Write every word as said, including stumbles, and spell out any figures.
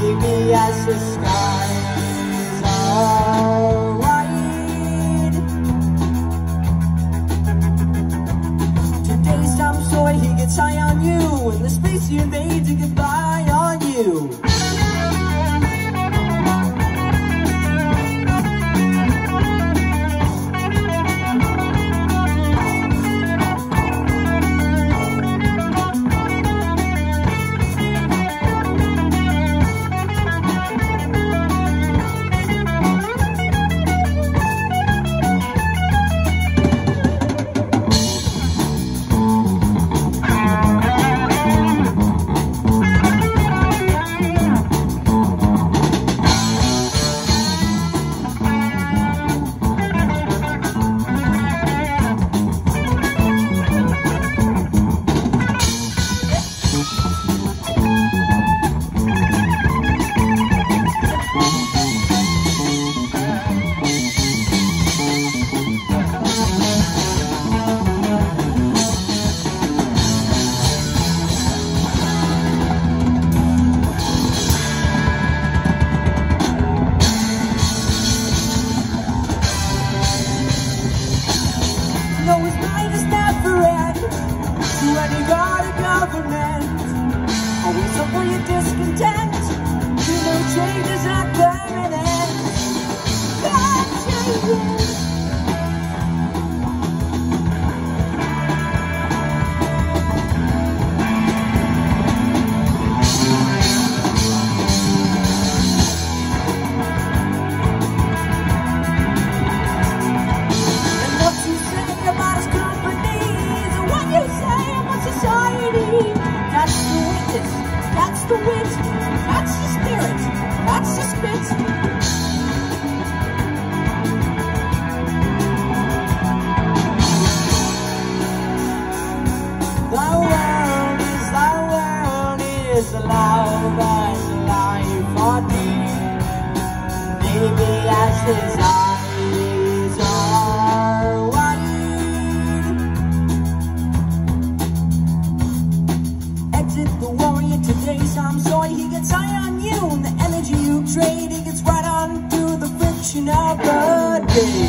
maybe as the skies are wide. Today's Tom Sawyer, he gets high on you, and the space he invades, he gets by on you. No, his mind is never end to any god or government. Always up for your discontent. You know change is not permanent. God changes. That's the wit, that's the spirit, that's the spit. The world is, the world is alive and life on me. Maybe as his eyes are wide. Exit the warrior, today's Tom Sawyer, he gets high on you, and the energy you trade, he gets right on through the friction of the day.